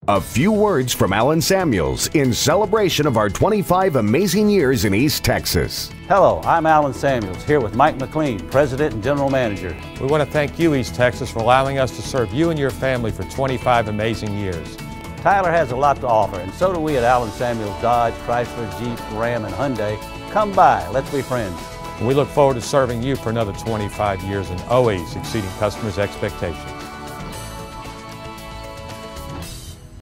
A few words from Alan Samuels in celebration of our 25 amazing years in East Texas. Hello, I'm Alan Samuels, here with Mike McClean, President and General Manager. We want to thank you, East Texas, for allowing us to serve you and your family for 25 amazing years. Tyler has a lot to offer, and so do we at Alan Samuels Dodge, Chrysler, Jeep, Ram, and Hyundai. Come by, let's be friends. We look forward to serving you for another 25 years and always exceeding customers' expectations.